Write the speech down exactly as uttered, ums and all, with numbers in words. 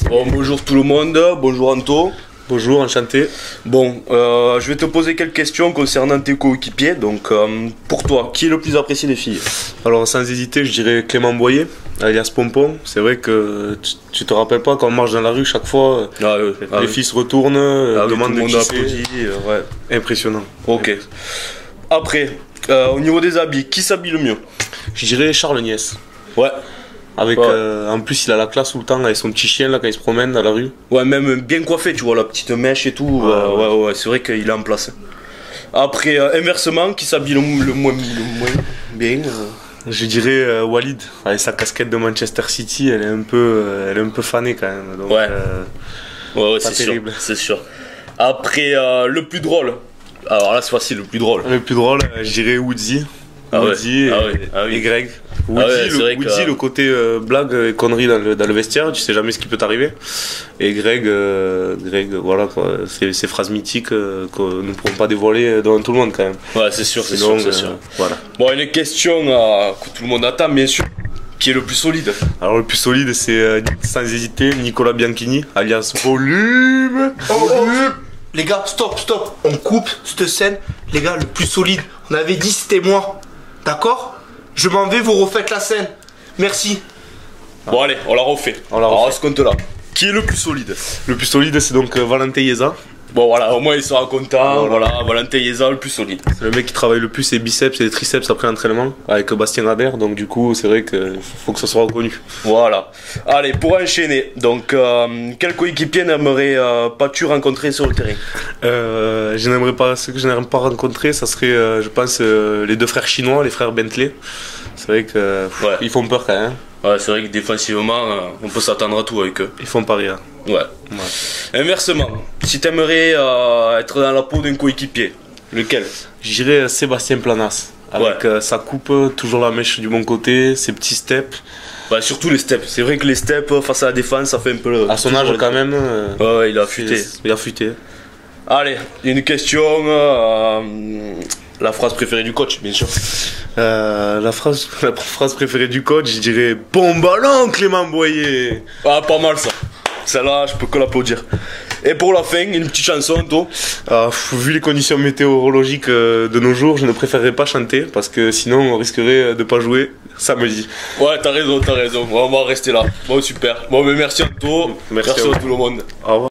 Bon, bonjour tout le monde, bonjour Anto. Bonjour, enchanté. Bon, euh, je vais te poser quelques questions concernant tes coéquipiers. Donc, euh, pour toi, qui est le plus apprécié des filles? Alors, sans hésiter, je dirais Clément Boyer, alias Pompon. C'est vrai que tu, tu te rappelles pas quand on marche dans la rue, chaque fois, ah, oui. les ah, filles oui. se retournent, ah, demandent oui, de qui c'est. Euh, ouais. Impressionnant. Ok. Après, euh, au niveau des habits, qui s'habille le mieux? Je dirais Charles Niès. Ouais. Avec, ouais. euh, en plus, il a la classe tout le temps avec son petit chien là quand il se promène dans la rue. Ouais, même bien coiffé, tu vois, la petite mèche et tout. Ouais, euh, ouais, ouais, ouais, c'est vrai qu'il est en place. Après, euh, inversement, qui s'habille le, le, moins, le moins bien euh... Je dirais euh, Walid, avec sa casquette de Manchester City, elle est un peu, euh, elle est un peu fanée quand même. Donc, ouais, euh, ouais, ouais c'est sûr, c'est sûr. Après, euh, le plus drôle. Alors là, c'est facile, le plus drôle. Le plus drôle, euh, je dirais Woody. Ah Woody ouais. et, ah ouais. ah oui. et Greg. Woody, ah ouais, le, Woody que... le côté euh, blague et connerie dans le, dans le vestiaire, tu sais jamais ce qui peut t'arriver. Et Greg, euh, Greg voilà quoi, c'est ces phrases mythiques euh, que nous ne pourrons pas dévoiler devant tout le monde quand même. Ouais, c'est sûr, c'est sûr, c'est euh, sûr. Voilà. Bon, une question euh, que tout le monde attend, bien sûr. Qui est le plus solide? Alors le plus solide, c'est euh, sans hésiter Nicolas Bianchini, alias Volume. Oh, oh. Les gars, stop, stop, on coupe cette scène. Les gars, le plus solide, on avait dit c'était moi. D'accord? Je m'en vais, vous refaites la scène. Merci. Bon allez, on la refait. On la refait. Alors à ce compte-là, qui est le plus solide? Le plus solide, c'est donc euh, Valentin Yeza. Bon voilà, au moins il sera content. Voilà, voilà Valentin Yeza, le plus solide. C'est le mec qui travaille le plus ses biceps et les triceps après l'entraînement avec Bastien Adair. Donc du coup, c'est vrai qu'il faut que ça soit reconnu. Voilà. Allez, pour enchaîner, donc euh, quel coéquipier n'aimerais euh, pas-tu rencontrer sur le terrain? euh, Je n'aimerais pas, ceux que je n'aimerais pas rencontrer, ça serait, euh, je pense, euh, les deux frères chinois, les frères Bentley. C'est vrai qu'ils euh, ouais. font peur quand même. Ouais, c'est vrai que défensivement, euh, on peut s'attendre à tout avec eux. Ils font pas rire. Ouais. ouais. Inversement, si t'aimerais euh, être dans la peau d'un coéquipier, lequel? J'irais Sébastien Planas. Avec ouais. euh, sa coupe, toujours la mèche du bon côté, ses petits steps. Bah, surtout les steps. C'est vrai que les steps face à la défense, ça fait un peu. À son âge quand même. Euh, ouais, ouais, il a futé. Il a futé. Allez, une question. Euh, la phrase préférée du coach, bien sûr. Euh, la, phrase, la phrase préférée du coach, je dirais bon ballon Clément Boyer. Ah, pas mal ça. Celle-là, je peux que l'applaudir. Et pour la fin, une petite chanson, toi. euh, Vu les conditions météorologiques euh, de nos jours, je ne préférerais pas chanter parce que sinon on risquerait de pas jouer samedi. Ouais, t'as raison, t'as raison. On va rester là. Bon, super. Bon, mais merci à toi. Merci, merci à, à tout le monde. Au revoir.